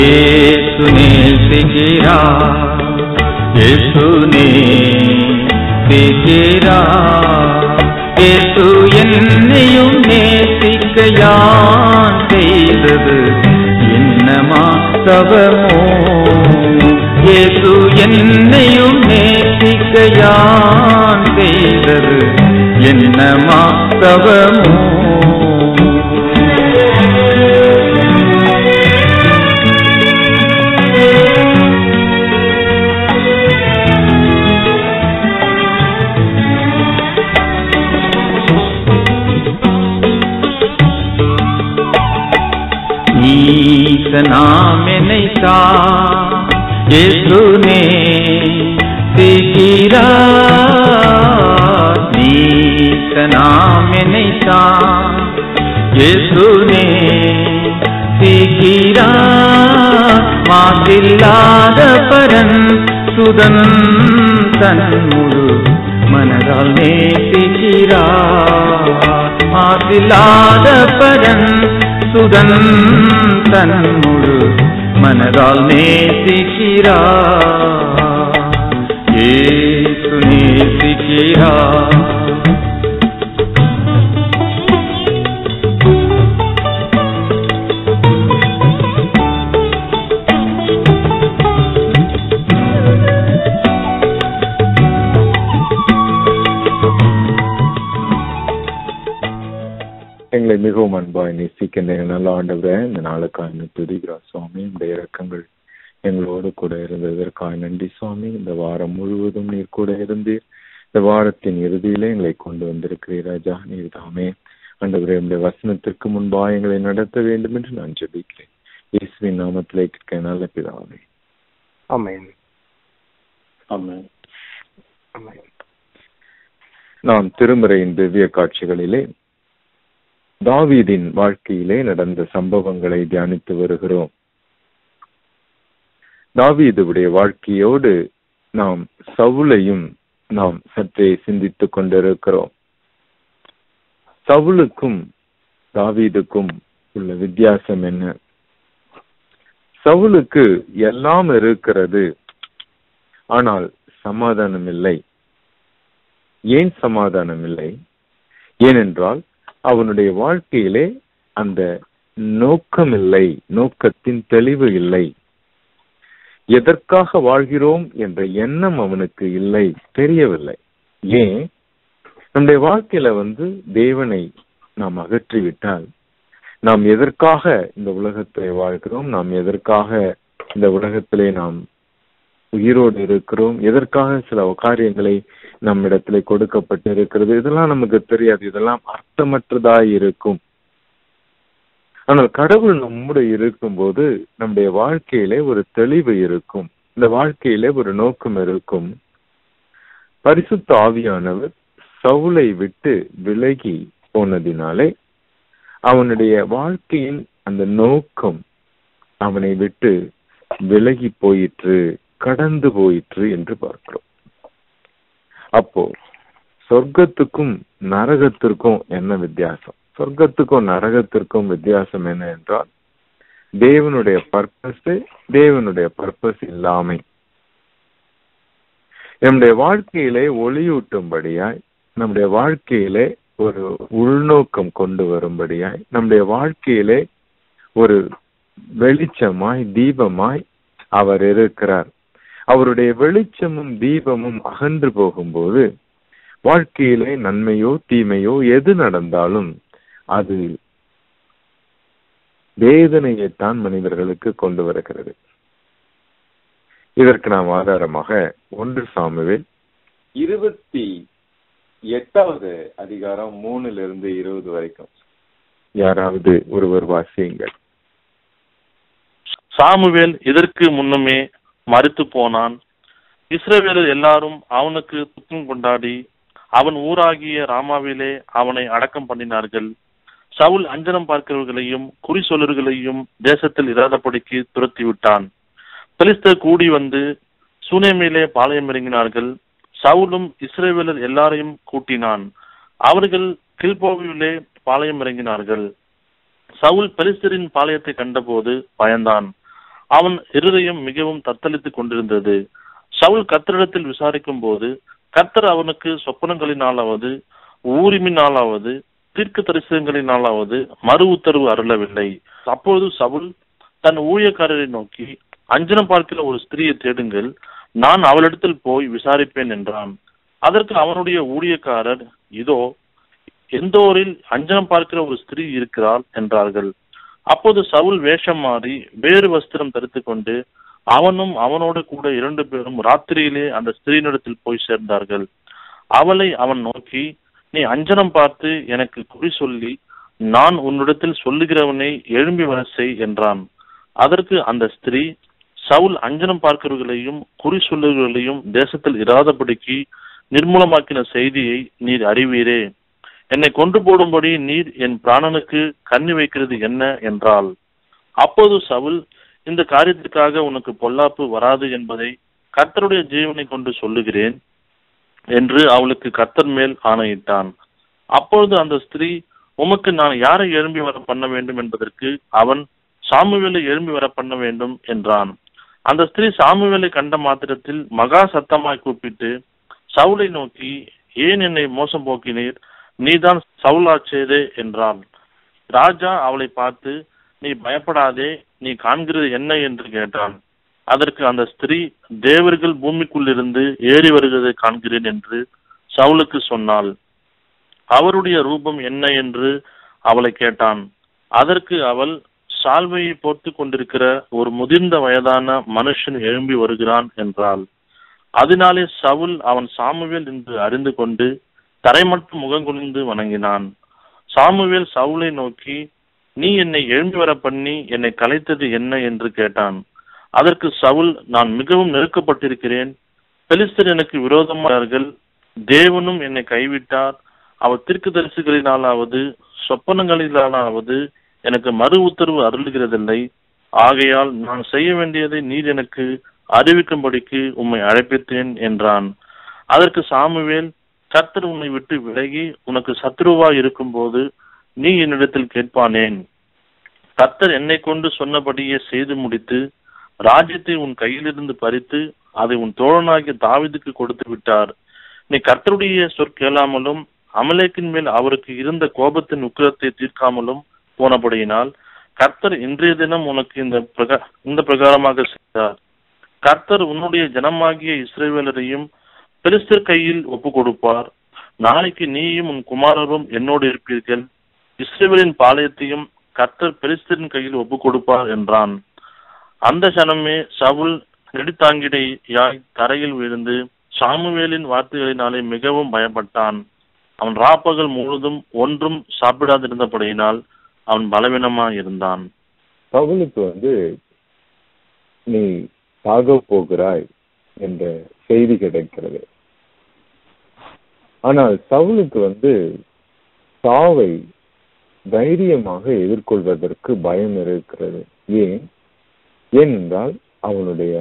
இயேசு நேசிக்கிறார், இயேசு நேசிக்கிறார். இயேசு என்னையும் நேசிக்க யான் செய்தது என்னமா தவமோ. இயேசு என்னையும் நேசிக்க யான் செய்தது என்னமா தவமோ. நாம் நினைத்தா இயேசு நேசிக்கிறார். நாம் நினைத்தா இயேசு நேசிக்கிறார். மாசில்லாத பரன் சுதன் தன் முழு மனதால் நேசிக்கிறார். மாசில்லாத பரன் சுதன் தன் முழு மனதால் நேசிக்கிறார். இயேசு நேசிக்கிறார். எங்களை மிகவும் அன்பாய் நேசிக்கின்ற நல்ல ஆண்டவரே, இந்த நாளுக்காக துதிக்கிறோம் சுவாமி. இந்த இரக்கங்கள் எங்களோடு கூட இருந்ததற்காக நன்றி சுவாமி. இந்த வாரம் முழுவதும் நீர் கூட இருந்து இந்த வாரத்தின் இறுதியில எங்களை கொண்டு வந்திருக்கிறீர் ராஜா. நீர் தாமே ஆண்டவரே இந்த வசனத்திற்கு முன்பாக எங்களை நடத்த வேண்டும் என்று நான் ஜெபிக்கிறேன். இயேசுவின் நாமத்திலே கேட்க நல்ல பிதாவே, ஆமென். ஆமென். நாம் திருமறையின் திவ்ய காட்சிகளிலே தாவீதின் வாழ்க்கையிலே நடந்த சம்பவங்களை தியானித்து வருகிறோம். தாவீதுடைய வாழ்க்கையோடு நாம் சவுலையும் நாம் சற்றே சிந்தித்துக் கொண்டிருக்கிறோம். சவுலுக்கும் தாவீதுக்கும் உள்ள வித்தியாசம் என்ன? சவுலுக்கு எல்லாம் இருக்கிறது, ஆனால் சமாதானம் இல்லை. ஏன் சமாதானம் இல்லை? ஏனென்றால் அவனுடைய வாழ்க்கையிலே அந்த நோக்கம் இல்லை, நோக்கத்தின் தெளிவு இல்லை. எதற்காக வாழ்கிறோம் என்ற எண்ணம் அவனுக்கு இல்லை, தெரியவில்லை. ஏன்? நம்முடைய வாழ்க்கையில தேவனை நாம் அகற்றிவிட்டால் நாம் எதற்காக இந்த உலகத்திலே வாழ்கிறோம், நாம் எதற்காக இந்த உலகத்திலே நாம் உயிரோடு இருக்கிறோம், எதற்காக சில காரியங்களை நம்மிடத்திலே கொடுக்கப்பட்டு இருக்கிறது, இதெல்லாம் நமக்கு தெரியாது. இதெல்லாம் அர்த்தமற்றதாய் இருக்கும். ஆனால் கடவுள் நம்முடைய இருக்கும்போது நம்முடைய வாழ்க்கையிலே ஒரு தெளிவு இருக்கும், இந்த வாழ்க்கையிலே ஒரு நோக்கம் இருக்கும். பரிசுத்த ஆவியானவர் சவுலை விட்டு விலகி போனதினாலே அவனுடைய வாழ்க்கையின் அந்த நோக்கம் அவனை விட்டு விலகி போயிற்று, கடந்து போயிற்று என்று பார்க்கிறோம். அப்போ சொர்க்கத்துக்கும் நரகத்திற்கும் என்ன வித்தியாசம்? சொர்க்கத்துக்கும் நரகத்திற்கும் வித்தியாசம் என்ன என்றால் தேவனுடைய பர்பஸ் இல்லாமை. நம்முடைய வாழ்க்கையிலே ஒளியூட்டும்படியாய், நம்முடைய வாழ்க்கையிலே ஒரு உள்நோக்கம் கொண்டு வரும்படியாய், நம்முடைய வாழ்க்கையிலே ஒரு வெளிச்சமாய் தீபமாய் அவர் இருக்கிறார். அவருடைய வெளிச்சமும் தீபமும் அகன்று போகும்போது வாழ்க்கையிலே நன்மையோ தீமையோ எது நடந்தாலும் அது வேதனையைத்தான் மனிதர்களுக்கு கொண்டு வருகிறது. இதற்கு நாம் ஆதாரமாக 1 சாமுவேல் 28வது அதிகாரம் 3-20 வரைக்கும் யாராவது ஒருவர் வாசியுங்கள். சாமுவேல் இதற்கு முன்னமே மரித்து போனான். இஸ்ரவேலர் எல்லாரும் அவனுக்கு துக்கம் கொண்டாடி அவன் ஊராகிய ராமாவிலே அவனை அடக்கம் பண்ணினார்கள். சவுல் அஞ்சனம் பார்க்கிறவர்களையும் குறி சொல்லர்களையும் தேசத்தில் இராதபடிக்கு துரத்தி விட்டான். பெலிஸ்தர் கூடி வந்து சூனேமிலே பாளையம் இறங்கினார்கள். சவுலும் இஸ்ரவேலர் எல்லாரையும் கூட்டினான். அவர்கள் கில்போவிலே பாளையம் இறங்கினார்கள். சவுல் பெலிஸ்தரின் பாளையத்தை கண்டபோது பயந்தான். அவன் இருதயம் மிகவும் தத்தளித்துக் கொண்டிருந்தது. சவுல் கர்த்தரிடத்தில் விசாரிக்கும் போது கர்த்தர் அவனுக்கு சொப்பனங்களினாலாவது ஊரிமினாலாவது தீர்க்க தரிசனங்களினாலாவது மறு உத்தரவு அருளவில்லை. அப்பொழுது சவுல் தன் ஊழியக்காரரை நோக்கி, அஞ்சனம் பார்க்கிற ஒரு ஸ்திரியை தேடுங்கள், நான் அவளிடத்தில் போய் விசாரிப்பேன் என்றான். அதற்கு அவனுடைய ஊழியக்காரர், இதோ எந்தோரில் அஞ்சனம் பார்க்கிற ஒரு ஸ்திரீ இருக்கிறாள் என்றார்கள். அப்போது சவுல் வேஷம் மாறி வேறு வஸ்திரம் தரித்துக் கொண்டு அவனும் அவனோடு கூட 2 பேரும் ராத்திரியிலே அந்த ஸ்திரீனிடத்தில் போய் சேர்ந்தார்கள். அவளை அவன் நோக்கி, நீ அஞ்சனம் பார்த்து எனக்கு குறி சொல்லி நான் உன்னிடத்தில் சொல்லுகிறவனை எழும்பி வர செய் என்றான். அதற்கு அந்த ஸ்திரீ, சவுல் அஞ்சனம் பார்க்கிறவர்களையும் குறி சொல்லுகிறவர்களையும் தேசத்தில் இராதபடிக்கு நிர்மூலமாக்கின செய்தியை நீர் அறிவீரே. என்னை கொண்டு போடும்படி நீர் என் பிராணனுக்கு கண்ணி வைக்கிறது என்ன என்றாள். அப்போது சவுல், இந்த காரியத்திற்காக உனக்கு பொல்லாப்பு வராது என்பதை கர்த்தருடைய ஜீவனை கொண்டு சொல்லுகிறேன் என்று அவளுக்கு கர்த்தர் மேல் ஆணையிட்டான். அப்பொழுது அந்த ஸ்திரீ, உமக்கு நான் யாரை எழும்பி வர பண்ண வேண்டும் என்பதற்கு அவன், சாமுவேலை எழும்பி வர பண்ண வேண்டும் என்றான். அந்த ஸ்திரீ சாமுவேலை கண்ட மாத்திரத்தில் மகா சத்தமாய் கூப்பிட்டு சவுலை நோக்கி, ஏன் என்னை மோசம் போக்கினீர், நீதான் சவுலாச்சேதே என்றான். ராஜா அவளை பார்த்து, நீ பயப்படாதே, நீ காண்கிறது என்ன என்று கேட்டான். அதற்கு அந்த ஸ்திரீ, தேவர்கள் பூமிக்குள்ளிருந்து ஏறி வருவதை காண்கிறேன் என்று சவுலுக்கு சொன்னாள். அவருடைய ரூபம் என்ன என்று அவளை கேட்டான். அதற்கு அவள், சால்வையை போர்த்து கொண்டிருக்கிற ஒரு முதிர்ந்த வயதான மனுஷன் எழும்பி வருகிறான் என்றாள். அதனாலே சவுல் அவன் சாமுவேல் என்று அறிந்து கொண்டு தரைமட்டும் முகங்குனிந்து வணங்கினான். சாமுவேல் சவுலை நோக்கி, நீ என்னை எழும்பி வர பண்ணி என்னை கலைத்தது என்ன என்று கேட்டான். அதற்கு சவுல், நான் மிகவும் நெருக்கப்பட்டிருக்கிறேன், பெலிஸ்தர் எனக்கு விரோதமானார்கள், தேவனும் என்னை கைவிட்டார், அவர் தீர்க்கதரிசிகளினாலாவது சொப்பனங்களினாலாவது எனக்கு மறு உத்தரவு அருளுகிறதில்லை. ஆகையால் நான் செய்ய வேண்டியதை நீர் எனக்கு அறிவிக்கும்படிக்கு உம்மை அழைப்பித்தேன் என்றான். அதற்கு சாமுவேல், கர்த்தர் உன்னை விட்டு விலகி உனக்கு சத்ருவாய் இருக்கும் போது நீ என்னிடத்தில் கேட்பானேன்? கர்த்தர் என்னை கொண்டு சொன்னபடியே செய்து முடித்து ராஜ்யத்தை உன் கையிலிருந்து பறித்து அதை உன் தோழனாகிய தாவீதுக்கு கொடுத்து விட்டார். நீ கர்த்தருடைய சொற்கேளாமலும் அமலேக்கின் மேல் அவருக்கு இருந்த கோபத்தின் உக்கிரத்தை தீர்க்காமலும் போனபடியினால் கர்த்தர் இன்றைய தினம் உனக்கு இந்த பிரகாரமாக செய்தார். கர்த்தர் உன்னுடைய ஜனமாகிய இஸ்ரவேலரையும் பெலிஸ்தர் கையில் ஒப்பு கொடுப்பார். நாளைக்கு நீயும் உன் குமாரரும் என்னோடு இருப்பீர்கள். இஸ்ரவேலின் பாளையத்தையும் கர்த்தர் பெலிஸ்தரின் கையில் ஒப்பு கொடுப்பார் என்றான். அந்த சனமே சவுல் நெடுத்தாங்கிடையாய் தரையில் விழுந்து சாமுவேலின் வார்த்தைகளினாலே மிகவும் பயப்பட்டான். அவன் ராப்பகல் முழுதும் ஒன்றும் சாப்பிடாதிருந்தபடியினால் அவன் பலவீனமாய் இருந்தான். சவுலுக்கு நீ சாக போகிறாய் என்ற செய்தி கிடைக்கிறது. ஆனால் சவுலுக்கு சாவை தைரியமாக எதிர்கொள்வதற்கு பயம் இருக்கிறது. ஏனென்றால் அவனுடைய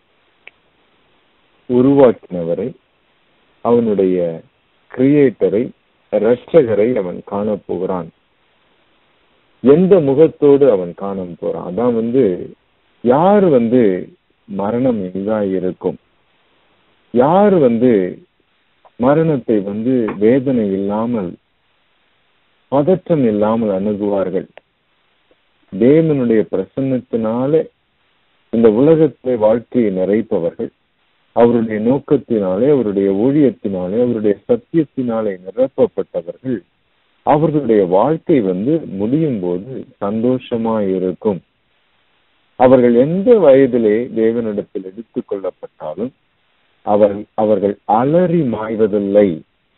உருவாக்கினவரை, அவனுடைய கிரியேட்டரை, இரட்சகரை அவன் காணப்போகிறான். எந்த முகத்தோடு அவன் காண போறான்? அதான் யாரு மரணம் எங்கா இருக்கும், யாரு மரணத்தை வேதனை இல்லாமல் பதற்றம் இல்லாமல் அணுகுவார்கள்? தேவனுடைய பிரசன்னத்தினாலே இந்த உலகத்தை வாழ்க்கையை நிறைப்பவர்கள், அவருடைய நோக்கத்தினாலே, அவருடைய ஊழியத்தினாலே, அவருடைய சத்தியத்தினாலே நிரப்பப்பட்டவர்கள், அவர்களுடைய வாழ்க்கை முடியும் போது சந்தோஷமாயிருக்கும். அவர்கள் எந்த வயதிலே தேவனிடத்தில் எடுத்துக் கொள்ளப்பட்டாலும் அவர்கள் அலறி மாய்வதில்லை.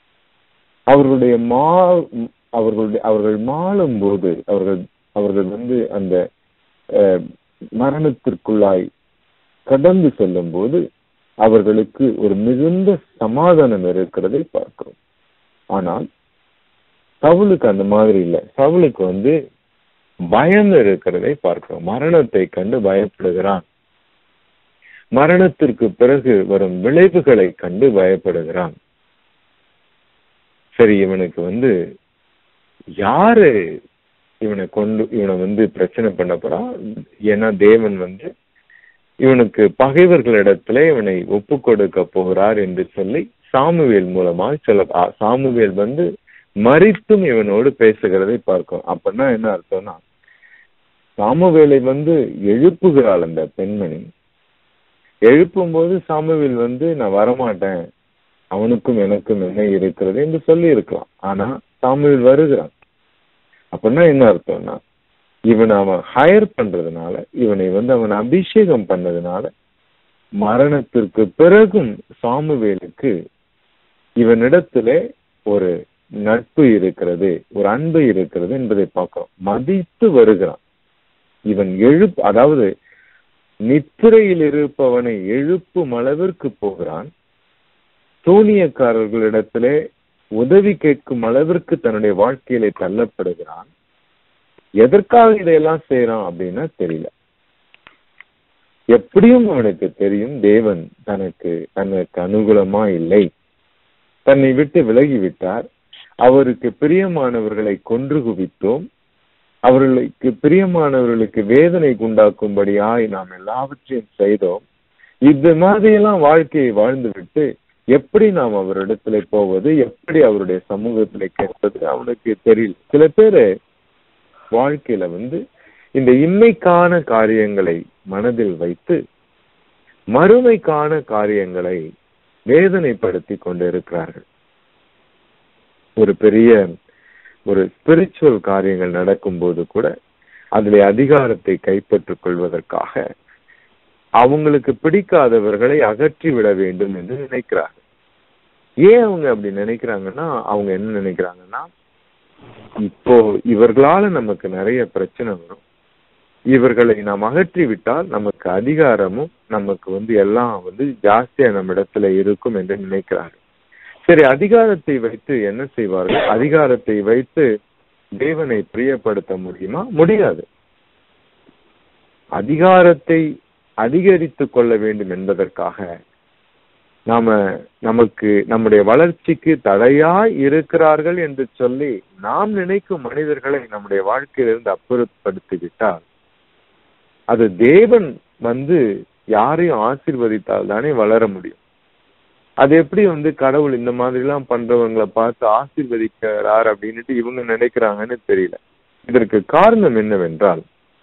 அவர்கள் மாளும் போது அவர்கள் அந்த மரணத்திற்குள்ளாய் கடந்து செல்லும் போது அவர்களுக்கு ஒரு மிகுந்த சமாதானம் இருக்கிறதை பார்க்கிறோம். ஆனால் சவுலுக்கு அந்த மாதிரி இல்லை. சவுலுக்கு பயம் இருக்கிறதை பார்க்கிறோம். மரணத்தை கண்டு பயப்படுகிறான். மரணத்திற்கு பிறகு வரும் விளைவுகளை கண்டு பயப்படுகிறான். சரி, இவனுக்கு யாரு இவனை பிரச்சனை பண்ண போறா? ஏன்னா தேவன் இவனுக்கு பகைவர்களிடத்திலே இவனை ஒப்பு கொடுக்க போகிறார் என்று சொல்லி சாமுவேல் மூலமாக சாமுவேல் மரித்தும் இவனோடு பேசுகிறதை பார்க்கிறோம். அப்படின்னா என்ன அர்த்தம்னா, சாமுவேலை எழுப்புகிறாள் அந்த பெண்மணி. எழுப்பும் போது சாமுவேல் நான் வரமாட்டேன், அவனுக்கும் எனக்கும் என்ன இருக்கிறது என்று சொல்லி இருக்கலாம். ஆனா சாமுவேல் வருகிறான். அப்படின்னா என்ன அர்த்தம்னா, இவனை அவன் ஹயர் பண்றதுனால, இவனை அவன் அபிஷேகம் பண்ணதுனால, மரணத்திற்கு பிறகும் சாமுவேலுக்கு இவனிடத்திலே ஒரு நட்பு இருக்கிறது, ஒரு அன்பு இருக்கிறது என்பதை பார்க்கிறோம். மதித்து வருகிறான். இவன் அதாவது நித்திரையில் இருப்பவனை எழுப்பும் அளவிற்கு போகிறான். சூனியக்காரர்களிடத்திலே உதவி கேட்கும் அளவிற்கு தன்னுடைய வாழ்க்கையிலே தள்ளப்படுகிறான். எதற்காக இதையெல்லாம் செய்யறான் அப்படின்னா தெரியல. எப்படியும் அவனுக்கு தெரியும், தேவன் தனக்கு அனுகூலமா இல்லை, தன்னை விட்டு விலகிவிட்டார், அவருக்கு பிரியமானவர்களை கொன்று குவித்தோம், அவர்களுக்கு பிரியமானவர்களுக்கு வேதனை உண்டாக்கும்படியாய் நாம் எல்லாவற்றையும் செய்தோம். இந்த மாதிரியெல்லாம் வாழ்க்கையை வாழ்ந்து விட்டு எப்படி நாம் அவரிடத்துல போவது, எப்படி அவருடைய சமூகத்துல கேட்பது அவனுக்கு தெரியல. சில பேரு வாழ்க்கையில இந்த இன்மைக்கான காரியங்களை மனதில் வைத்து மறுமைக்கான காரியங்களை வேதனைப்படுத்தி கொண்டிருக்கிறார்கள். ஒரு ஸ்பிரிச்சுவல் காரியங்கள் நடக்கும் போது கூட அதிலே அதிகாரத்தை கைப்பற்றிக் கொள்வதற்காக அவங்களுக்கு பிடிக்காதவர்களை அகற்றி விட வேண்டும் என்று நினைக்கிறார்கள். ஏன் அவங்க அப்படி நினைக்கிறாங்கன்னா, அவங்க என்ன நினைக்கிறாங்கன்னா, இப்போ இவர்களால நமக்கு நிறைய பிரச்சனை வரும், இவர்களை நாம் அகற்றி விட்டால் நமக்கு அதிகாரமும் நமக்கு எல்லாம் ஜாஸ்தியா நம்ம இடத்துல இருக்கும் என்று நினைக்கிறார்கள். சரி, அதிகாரத்தை வைத்து என்ன செய்வார்கள்? அதிகாரத்தை வைத்து தேவனை பிரியப்படுத்த முடியுமா? முடியாது. அதிகாரத்தை அதிகரித்துக் கொள்ள வேண்டும் என்பதற்காக நமக்கு நம்முடைய வளர்ச்சிக்கு தடையாய் இருக்கிறார்கள் என்று சொல்லி நாம் நினைக்கும் மனிதர்களை நம்முடைய வாழ்க்கையிலிருந்து அப்புறப்படுத்தி விட்டால், அது தேவன் யாரையும் ஆசீர்வதித்தால் தானே வளர முடியும். அது எப்படி கடவுள் இந்த மாதிரி எல்லாம் பண்றவங்களை பார்த்து ஆசீர்வதிக்கிறார் அப்படின்னுட்டு இவங்க நினைக்கிறாங்கன்னு தெரியல. இதற்கு காரணம் என்னவென்றால்,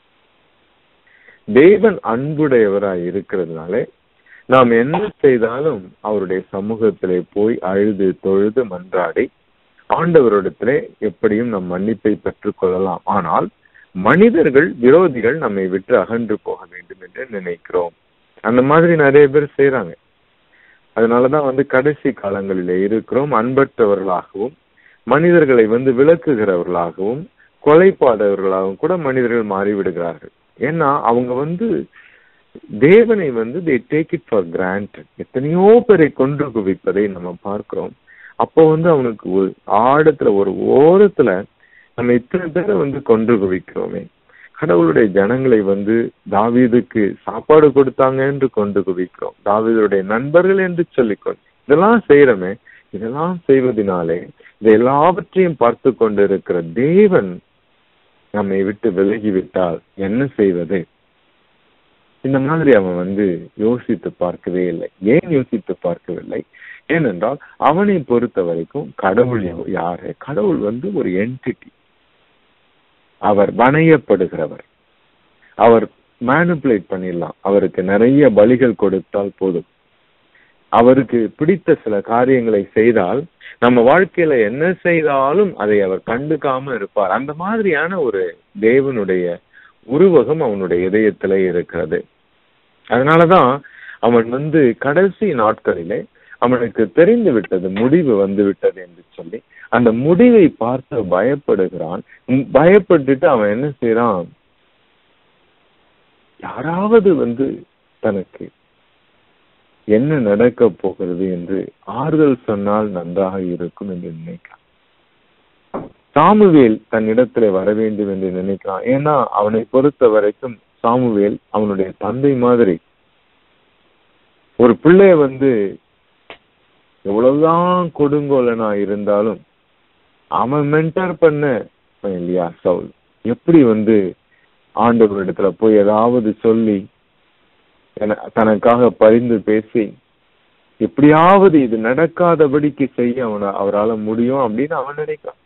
தேவன் அன்புடையவராய் இருக்கிறதுனாலே நாம் என்ன செய்தாலும் அவருடைய சமூகத்திலே போய் அழுது தொழுது மன்றாடி ஆண்டவரிடத்திலே எப்படியும் நம் மன்னிப்பை பெற்றுக் கொள்ளலாம். ஆனால் மனிதர்கள், விரோதிகள் நம்மை விட்டு அகன்று போக வேண்டும் என்று நினைக்கிறோம். அந்த மாதிரி நிறைய பேர் செய்யறாங்க. அதனாலதான் கடைசி காலங்களிலே இருக்கிறோம். அன்பற்றவர்களாகவும் மனிதர்களை விளக்குகிறவர்களாகவும் கொலைப்பாதவர்களாகவும் கூட மனிதர்கள் மாறிவிடுகிறார்கள். ஏன்னா அவங்க தேவனை they take it for granted. எத்தனையோ பேரை கொன்று குவிப்பதை நம்ம பார்க்கிறோம். அப்போ அவனுக்கு ஒரு ஆழத்துல, ஒரு ஓரத்துல நம்ம இத்தனை பேரை கொன்று குவிக்கிறோமே, கடவுளுடைய ஜனங்களை தாவீதுக்கு சாப்பாடு கொடுத்தாங்க என்று கொண்டு குவிக்கிறோம், தாவீதுடைய நண்பர்கள் என்று சொல்லிக்கொண்டு இதெல்லாம் செய்யறோமே. இதெல்லாம் செய்வதனாலே இதை எல்லாவற்றையும் பார்த்து கொண்டிருக்கிற தேவன் நம்மை விட்டு விலகிவிட்டால் என்ன செய்வது? இந்த மாதிரி அவன் யோசித்து பார்க்கவே இல்லை. ஏன் யோசித்து பார்க்கவில்லை? ஏனென்றால் அவனை பொறுத்த வரைக்கும் கடவுள் யாரு? கடவுள் ஒரு என்டிட்டி. அவர் வணையப்படுகிறவர். அவர் மேனிபுலேட் பண்ணிடலாம். அவருக்கு நிறைய பலிகள் கொடுத்தால் போதும். அவருக்கு பிடித்த சில காரியங்களை செய்தால் நம்ம வாழ்க்கையில என்ன செய்தாலும் அதை அவர் கண்டுக்காம இருப்பார். அந்த மாதிரியான ஒரு தேவனுடைய உருவகம் அவனுடைய இதயத்திலே இருக்கிறது. அதனாலதான் அவன் கடைசி நாட்களிலே அவனுக்கு தெரிந்து விட்டது, முடிவு விட்டது என்று சொல்லி அந்த முடிவை பார்த்து பயப்படுகிறான். பயப்பட்டுட்டு அவன் என்ன செய்யறான்? யாராவது தனக்கு என்ன நடக்க போகிறது என்று ஆறுதல் சொன்னால் நன்றாக இருக்கும் என்று நினைக்கிறான். சாமுவேல் தன்னிடத்திலே வர வேண்டும் என்று நினைக்கிறான். ஏன்னா அவனை பொறுத்த வரைக்கும் சாமுவேல் அவனுடைய தந்தை மாதிரி. ஒரு பிள்ளைய எவ்வளவுதான் கொடுங்கோலனா இருந்தாலும் அவன் மென்டர் பண்ண இல்லையா சவுல், எப்படி ஆண்டவர் இடத்துல போய் ஏதாவது சொல்லி தனக்காக பரிந்து பேசி எப்படியாவது இது நடக்காதபடிக்கு செய்ய அவரால் முடியும் அப்படின்னு அவன் நினைக்கிறான்.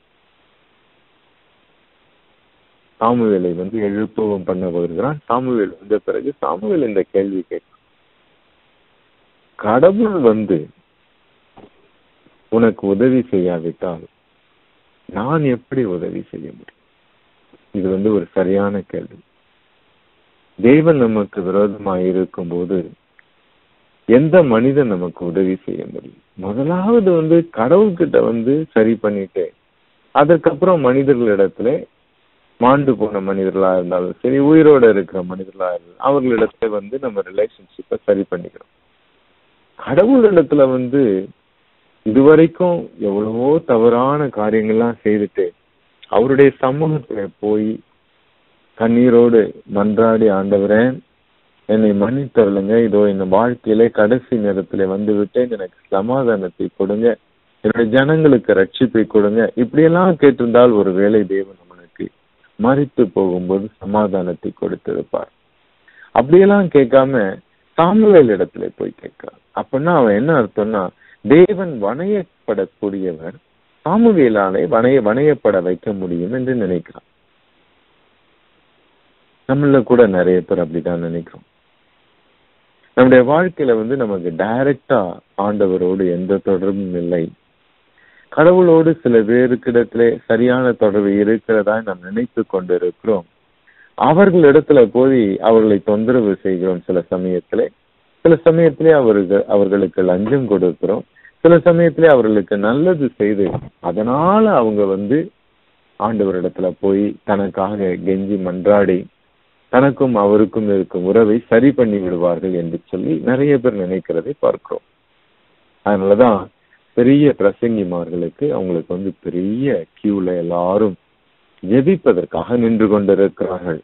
சாமுவேலை எழுப்பவும் பண்ண வருகிறான். சாமுவேல் வந்த பிறகு சாமுவேல் இந்த கேள்வி கேட்கிறான், கடவுள் உனக்கு உதவி செய்யாவிட்டால் நான் எப்படி உதவி செய்ய முடியும்? இது ஒரு சரியான கேள்வி. தேவன் நமக்கு விரோதமாக இருக்கும் போது எந்த மனிதன் நமக்கு உதவி செய்ய முடியும்? முதலாவது கடவுள்கிட்ட சரி பண்ணிட்டு அதுக்கப்புறம் மனிதர்களிடத்துல, மாண்டு போன மனிதர்களா இருந்தாலும் சரி, உயிரோட இருக்கிற மனிதர்களா இருந்தாலும் அவர்களிடத்துல நம்ம ரிலேஷன்ஷிப்பை சரி பண்ணிக்கிறோம். கடவுளிடத்துல இதுவரைக்கும் எவ்வளவோ தவறான காரியங்கள்லாம் செய்துட்டு அவருடைய சமூகத்துல போய் கண்ணீரோடு மன்றாடி, ஆண்டவரே என்னை மன்னித்தருளுங்க, இதோ இந்த வாழ்க்கையில கடைசி நேரத்துல விட்டேன், எனக்கு சமாதானத்தை கொடுங்க, என்னுடைய ஜனங்களுக்கு ரட்சிப்பை கொடுங்க, இப்படியெல்லாம் கேட்டிருந்தால் ஒரு வேளை தேவன் அவனுக்கு மரித்து போகும்போது சமாதானத்தை கொடுத்திருப்பார். அப்படியெல்லாம் கேட்காம சாமுவேல் இடத்துல போய் கேட்கிறான். அப்படின்னா அவன் என்ன அர்த்தம்னா, தேவன் வணையப்படக்கூடியவர், சாமுவேலாலே வணையப்பட வைக்க முடியும் என்று நினைக்கிறான். நம்மள கூட நிறைய பேர் அப்படிதான் நினைக்கிறோம். நம்முடைய வாழ்க்கையில நமக்கு டைரக்டா ஆண்டவரோடு எந்த தொடர்பும் இல்லை. கடவுளோடு சில பேருக்கிடத்துல சரியான தொடர்பு இருக்கிறதா நாம் நினைத்து கொண்டிருக்கிறோம். அவர்களிடத்துல போய் அவர்களை தொந்தரவு செய்கிறோம். சில சமயத்திலே அவர்களுக்கு லஞ்சம் கொடுக்கிறோம். சில சமயத்திலே அவர்களுக்கு நல்லது செய்து அதனால அவங்க ஆண்டவரிடத்துல போய் தனக்காக கெஞ்சி மன்றாடி தனக்கும் அவருக்கும் இருக்கும் உறவை சரி பண்ணி விடுவார்கள் என்று சொல்லி நிறைய பேர் நினைக்கிறதை பார்க்கிறோம். அதனாலதான் பெரிய பிரசங்கிமார்களுக்கு அவங்களுக்கு பெரிய கியூல எல்லாரும் ஜெபிப்பதற்காக நின்று கொண்டிருக்கிறார்கள்.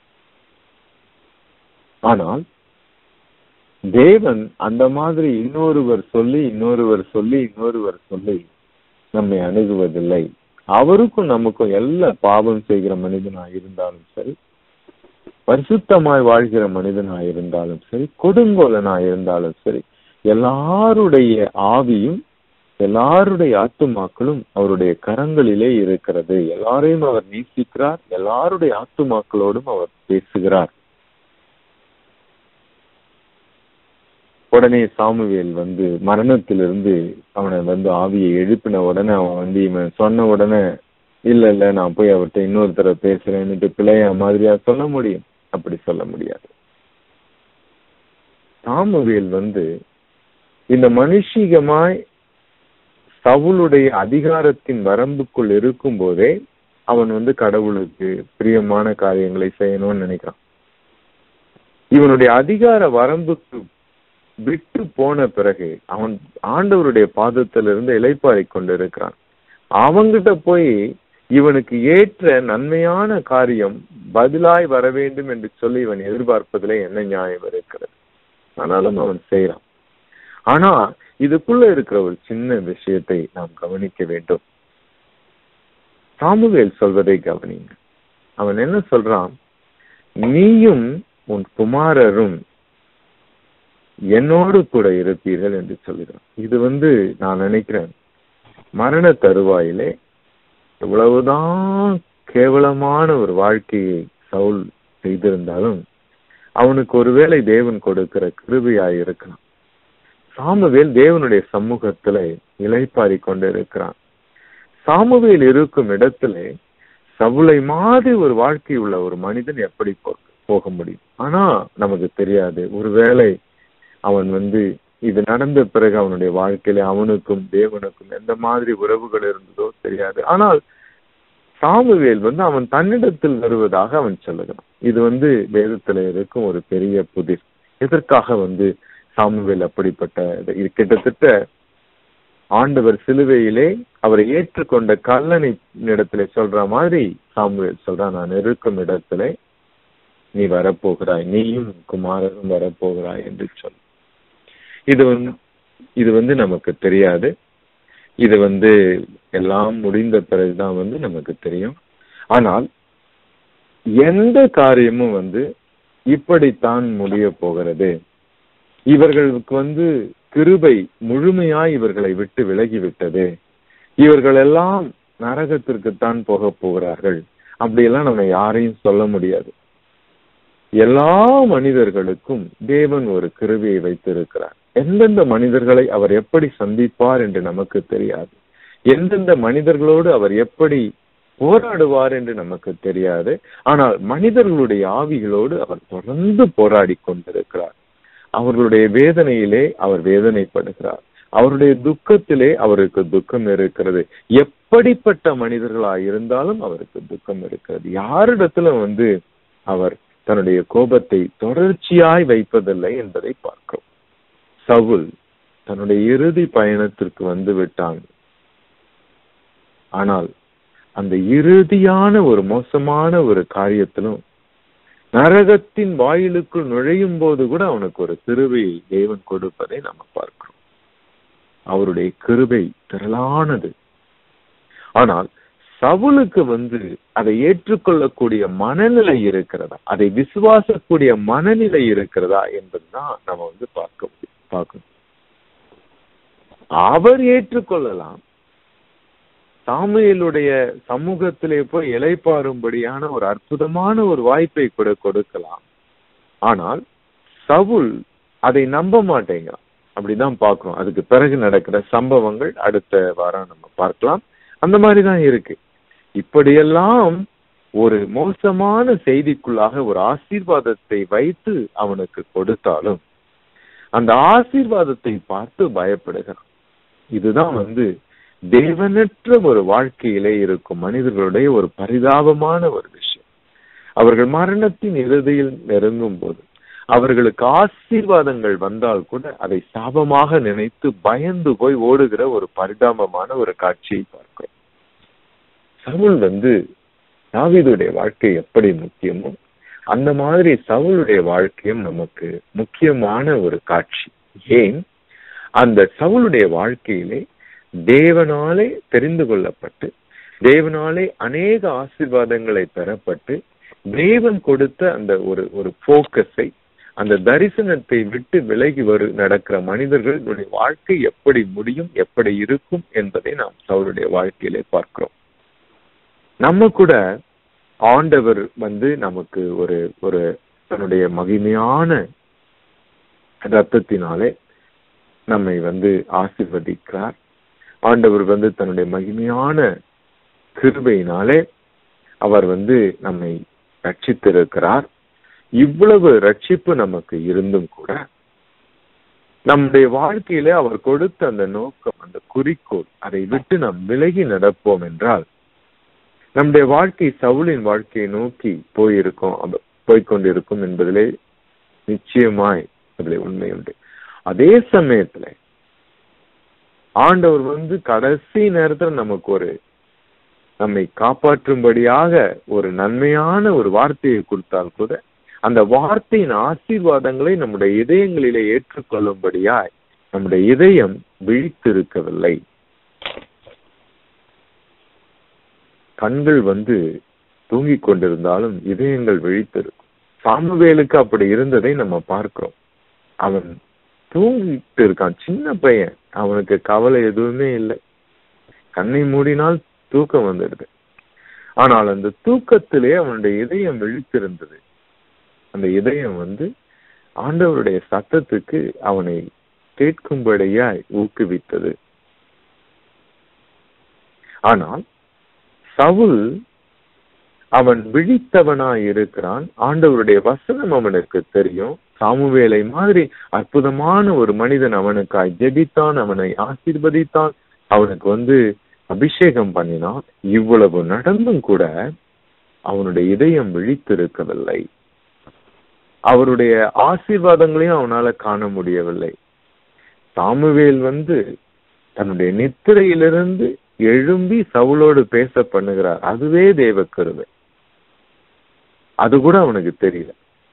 ஆனால் தேவன் அந்த மாதிரி இன்னொருவர் சொல்லி நம்மை அணுகுவதில்லை. அவருக்கும் நமக்கும் எல்லா பாவம் செய்கிற மனிதனாக இருந்தாலும் சரி, பரிசுத்தமாய் வாழ்கிற மனிதனாக இருந்தாலும் சரி, கொடுங்கோலனாக இருந்தாலும் சரி, எல்லாருடைய ஆவியும் எல்லாருடைய ஆத்துமாக்களும் அவருடைய கரங்களிலே இருக்கிறது. எல்லாரையும் அவர் நேசிக்கிறார். எல்லாருடைய ஆத்துமாக்களோடும் அவர் பேசுகிறார். உடனே சாமுவேல் மரணத்திலிருந்து அவனை ஆவியை எழுப்பின உடனே அவன் இவன் சொன்ன உடனே இல்ல நான் போய் அவர்கிட்ட இன்னொரு தடவை பேசுறேன்னுட்டு பிள்ளைய மாதிரியா சொல்ல முடியும்? அப்படி சொல்ல முடியாது. சாமுவேல் இந்த மனுஷிகமாய் சவுலுடைய அதிகாரத்தின் வரம்புக்குள் இருக்கும் போதே அவன் கடவுளுக்கு பிரியமான காரியங்களை செய்யணும்னு நினைக்கிறான். இவனுடைய அதிகார வரம்புக்கு விட்டு போன பிறகு அவன் ஆண்டவருடைய பாதத்திலிருந்து இளைப்பாறை கொண்டிருக்கிறான். அவங்கிட்ட போய் இவனுக்கு ஏற்ற நன்மையான காரியம் பதிலாய் வர வேண்டும் என்று சொல்லி இவன் எதிர்பார்ப்பதிலே என்ன நியாயம் இருக்கிறது? ஆனாலும் அவன் செய்யறான். ஆனா இதுக்குள்ள இருக்கிற ஒரு சின்ன விஷயத்தை நாம் கவனிக்க வேண்டும். சாமுவேல் சொல்வதை கவனிங்க. அவன் என்ன சொல்றான்? நீயும் உன் குமாரரும் என்னோடு கூட இருப்பீர்கள் என்று சொல்கிறான். இது நான் நினைக்கிறேன், மரண தருவாயிலே எவ்வளவுதான் கேவலமான ஒரு வாழ்க்கையை சவுல் செய்திருந்தாலும் அவனுக்கு ஒருவேளை தேவன் கொடுக்கிற கிருபையாய் இருக்கலாம். சாமுவேல் தேவனுடைய சமூகத்துல இளைப்பாரி கொண்டு இருக்கிறான். சாமுவேல் இருக்கும் இடத்துல சவுலை மாதிரி ஒரு வாழ்க்கை உள்ள ஒரு மனிதன் எப்படி போக முடியும்? ஆனா நமக்கு தெரியாது. ஒருவேளை அவன் இது நடந்த பிறகு அவனுடைய வாழ்க்கையில அவனுக்கும் தேவனுக்கும் எந்த மாதிரி உறவுகள் இருந்ததோ தெரியாது. ஆனால் சாமுவேல் அவன் தன்னிடத்தில் வருவதாக அவன் சொல்லுகிறான். இது வேதத்துல இருக்கும் ஒரு பெரிய புதிர். எதற்காக சாமுவேல் அப்படிப்பட்ட கிட்டத்தட்ட ஆண்டவர் சிலுவையிலே அவரை ஏற்றுக்கொண்ட கல்லனை இடத்துல சொல்ற மாதிரி சாமுவேல் சொல்றான், நான் இருக்கும் இடத்துல நீ வரப்போகிறாய், நீயும் குமாரரும் வரப்போகிறாய் என்று சொல். இது நமக்கு தெரியாது. இது எல்லாம் முடிந்த பிறகுதான் நமக்கு தெரியும். ஆனால் எந்த காரியமும் இப்படித்தான் முடிய போகிறது, இவர்களுக்கு கிருபை முழுமையாய் இவர்களை விட்டு விலகிவிட்டது, இவர்கள் எல்லாம் நரகத்திற்குத்தான் போக போகிறார்கள். அப்படியெல்லாம் நம்ம யாரையும் சொல்ல முடியாது. எல்லா மனிதர்களுக்கும் தேவன் ஒரு கிருபையை வைத்திருக்கிறார். எந்தெந்த மனிதர்களை அவர் எப்படி சந்திப்பார் என்று நமக்கு தெரியாது. எந்தெந்த மனிதர்களோடு அவர் எப்படி போராடுவார் என்று நமக்கு தெரியாது. ஆனால் மனிதர்களுடைய ஆவிகளோடு அவர் தொடர்ந்து போராடி கொண்டிருக்கிறார். அவர்களுடைய வேதனையிலே அவர் வேதனைப்படுகிறார். அவருடைய துக்கத்திலே அவருக்கு துக்கம் இருக்கிறது. எப்படிப்பட்ட மனிதர்களாக இருந்தாலும் அவருக்கு துக்கம் இருக்கிறது. யாரிடத்துல அவர் தன்னுடைய கோபத்தை தொடர்ச்சியாய் வைப்பதில்லை என்பதை பார்க்கிறோம். சவுல் தன்னுடைய இறுதி பயணத்திற்கு வந்து விட்டான். ஆனால் அந்த இறுதியான ஒரு மோசமான ஒரு காரியத்திலும் நரகத்தின் வாயிலுக்குள் நுழையும் போது கூட அவனுக்கு ஒரு கிருபையை தேவன் கொடுப்பதை நம்ம பார்க்கிறோம். அவருடைய கிருபை திரளானது. ஆனால் சவுலுக்கு அதை ஏற்றுக்கொள்ளக்கூடிய மனநிலை இருக்கிறதா, அதை விசுவாசக்கூடிய மனநிலை இருக்கிறதா என்பதுதான் நம்ம பார்க்கணும். அவர் ஏற்றுக்கொள்ளலாம், சாமுவேலுடைய சமூகத்திலே போய் இளைப்பாறும்படியான ஒரு அற்புதமான ஒரு வாய்ப்பை கூட கொடுக்கலாம். ஆனால் சவுல் அதை நம்ப மாட்டேங்கிறான். அப்படிதான் பார்க்கிறோம். அதுக்கு பிறகு நடக்கிற சம்பவங்கள் அடுத்த வாரம் நம்ம பார்க்கலாம். அந்த மாதிரிதான் இருக்கு. இப்படியெல்லாம் ஒரு மோசமான செய்திக்குள்ளாக ஒரு ஆசீர்வாதத்தை வைத்து அவனுக்கு கொடுத்தாலும் அந்த ஆசீர்வாதத்தை பார்த்து பயப்படுகிறான். இதுதான் தேவனற்ற ஒரு வாழ்க்கையிலே இருக்கும் மனிதர்களுடைய ஒரு பரிதாபமான ஒரு விஷயம். அவர்கள் மரணத்தின் இறுதியில் நெருங்கும் போது அவர்களுக்கு ஆசீர்வாதங்கள் வந்தால் கூட அதை சாபமாக நினைத்து பயந்து போய் ஓடுகிற ஒரு பரிதாபமான ஒரு காட்சியை பார்க்கிறோம். சவுல் தாவீதுடைய வாழ்க்கை எப்படி முக்கியமோ அந்த மாதிரி சவுலுடைய வாழ்க்கையும் நமக்கு முக்கியமான ஒரு காட்சி. ஏன்? அந்த சவுலுடைய வாழ்க்கையிலே தேவனாலே தெரிந்து கொள்ளப்பட்டு தேவனாலே அநேக ஆசீர்வாதங்களை பெறப்பட்டு தேவன் கொடுத்த அந்த ஒரு போக்கஸை, அந்த தரிசனத்தை விட்டு விலகி நடக்கிற மனிதர்களுடைய வாழ்க்கை எப்படி முடியும், எப்படி இருக்கும் என்பதை நாம் சவுலுடைய வாழ்க்கையிலே பார்க்கிறோம். நம்ம கூட ஆண்டவர் நமக்கு ஒரு தன்னுடைய மகிமையான இரத்தத்தினாலே நம்மை ஆசீர்வதிக்கிறார். ஆண்டவர் தன்னுடைய மகிமையான கிருபையினாலே அவர் நம்மை ரட்சித்திருக்கிறார். இவ்வளவு ரட்சிப்பு நமக்கு இருந்தும் கூட நம்முடைய வாழ்க்கையிலே அவர் கொடுத்த அந்த நோக்கம், அந்த குறிக்கோள், அதை விட்டு நாம் விலகி நடப்போம் என்றால் நம்முடைய வாழ்க்கை சவுலின் வாழ்க்கையை நோக்கி போய்கொண்டிருக்கும் என்பதிலே நிச்சயமாய் அதிலே உண்மை உண்டு. அதே சமயத்துல ஆண்டவர் கடைசி நேரத்தில் நமக்கு நம்மை காப்பாற்றும்படியாக ஒரு நன்மையான ஒரு வார்த்தையை கொடுத்தால் கூட அந்த வார்த்தையின் ஆசீர்வாதங்களை நம்முடைய இதயங்களிலே ஏற்றுக்கொள்ளும்படியாய் நம்முடைய இதயம் விழித்திருக்கவில்லை. கண்கள் தூங்கிக் கொண்டிருந்தாலும் இதயங்கள் விழித்திருக்கும். சாமுவேலுக்கு அப்படி இருந்ததை நம்ம பார்க்கிறோம். அவன் தூங்கிட்டு இருக்கான், சின்ன பையன், அவனுக்கு கவலை எதுவுமே இல்லை. கண்ணை மூடினால் தூக்கம் வந்துடுது. ஆனால் அந்த தூக்கத்திலே அவனுடைய இதயம் விழித்திருந்தது. அந்த இதயம் ஆண்டவருடைய சத்தத்துக்கு அவனை கேட்கும்படியாய் ஊக்குவித்தது. ஆனால் சவுல் அவன் விழித்தவனாய் இருக்கிறான். ஆண்டவருடைய வசனம் அவனுக்கு தெரியும். சாமுவேலை மாதிரி அற்புதமான ஒரு மனிதன் அவனுக்காய் ஜெபித்தான், அவனை ஆசீர்வதித்தான், அவனுக்கு அபிஷேகம் பண்ணினான். இவ்வளவு நடந்தும் கூட அவனுடைய இதயம் விழித்திருக்கவில்லை. அவருடைய ஆசீர்வாதங்களையும் அவனால காண முடியவில்லை. சாமுவேல் தன்னுடைய நித்திரையிலிருந்து எழும்பி சவுலோடு பேச பண்ணுகிறார். அதுவே தேவ கிருபை. அது கூட அவனுக்கு தெரியல.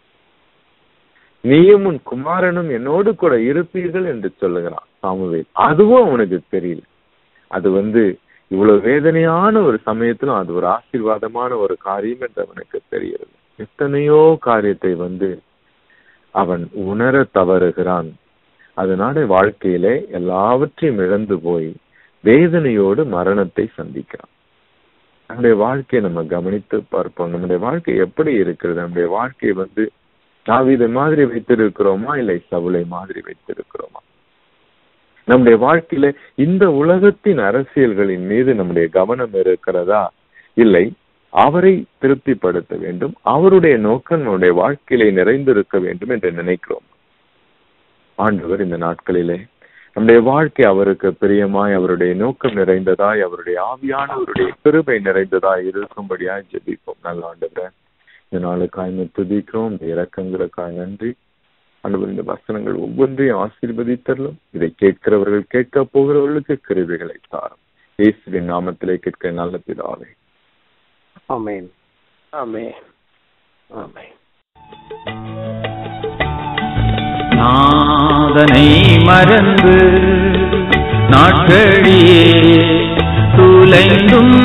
நீயும் உன் குமாரனும் என்னோடு கூட இருப்பீர்கள் என்று சொல்லுகிறான் சாமுவேல். அதுவும் அவனுக்கு தெரியல. அது இவ்வளவு வேதனையான ஒரு சமயத்திலும் அது ஒரு ஆசீர்வாதமான ஒரு காரியம் என்று அவனுக்கு தெரிகிறது. எத்தனையோ காரியத்தை அவன் உணர தவறுகிறான். அதனால வாழ்க்கையிலே எல்லாவற்றையும் இழந்து போய் வேதனையோடு மரணத்தை சந்திக்கிறான். நம்முடைய வாழ்க்கையை நம்ம கவனித்து பார்ப்போம். நம்முடைய வாழ்க்கை எப்படி இருக்கிறது? நம்முடைய வாழ்க்கையை தாவீதை மாதிரி வைத்திருக்கிறோமா, இல்லை சவுலை மாதிரி வைத்திருக்கிறோமா? நம்முடைய வாழ்க்கையில இந்த உலகத்தின் அரசியல்களின் மீது நம்முடைய கவனம் இருக்கிறதா, இல்லை அவரை திருப்திப்படுத்த வேண்டும், அவருடைய நோக்கம் நம்முடைய வாழ்க்கையிலே நிறைந்திருக்க வேண்டும் என்று நினைக்கிறோம்? ஆண்டவர் இந்த நாட்களிலே நம்முடைய வாழ்க்கை அவருக்கு பிரியமாய், அவருடைய நோக்கம் நிறைந்ததாய், அவருடைய ஆவியானவருடைய கிருபை நிறைந்ததாய் இருக்கும்படியாய் ஜெபிப்போம். நல்ல ஆண்டவரே, இந்த நாளுக்காய் துதிக்கிறோம். இந்த இரக்கங்களுக்காய் நன்றி ஆண்டவர். இந்த வசனங்கள் ஒவ்வொன்றையும் ஆசீர்வதித்தரலும். இதை கேட்கிறவர்கள், கேட்க போகிறவர்களுக்கு கிருபைகளை தாரும். இயேசுவின் நாமத்திலே கேட்க நல்ல பிதாவே, ஆமென். ஆமென். ஆமென். நாதனை மறந்து நாட்களியே துலைந்தும்,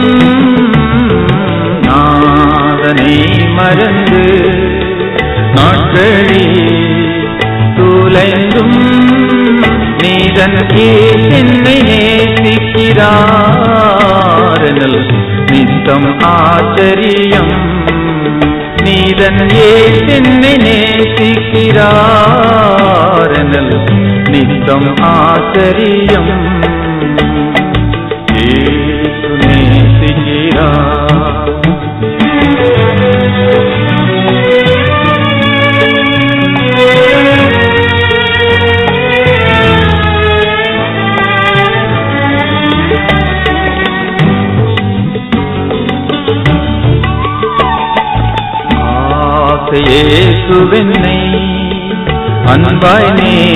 நாதனை மறந்து நாட்களியே துலைந்தும், நீதன் என்னை நேசிக்கிறார் நித்தம் ஆச்சரியம். நீதன் என்னை நேசிக்கிறார் நித்தம் ஆச்சரியம். இயேசு நேசிக்கிறார். இயேசுவென்னை அன்பாய்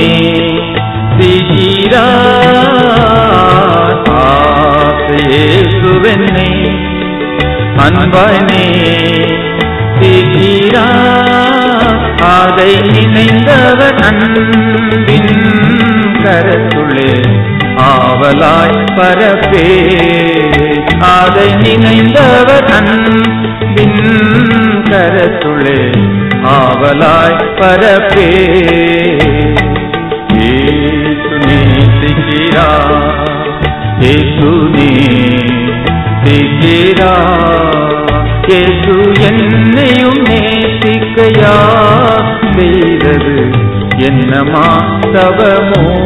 நேசிக்கிறார். இயேசுவென்னை அன்பாய் நேசிக்கிறார். அதை நினைந்தவர் அன்பின் கரத்துள்ளே ஆவலாய் பரப்பே. அதை நினைந்தவர் அன்பின் கரத்துள்ளே ஆவலாய் பரப்பே. இயேசு நேசிக்கிறார். இயேசு நேசிக்கிறார். இயேசு என்னையும் நேசிக்கையா செய்தது என்னமா தவமோ.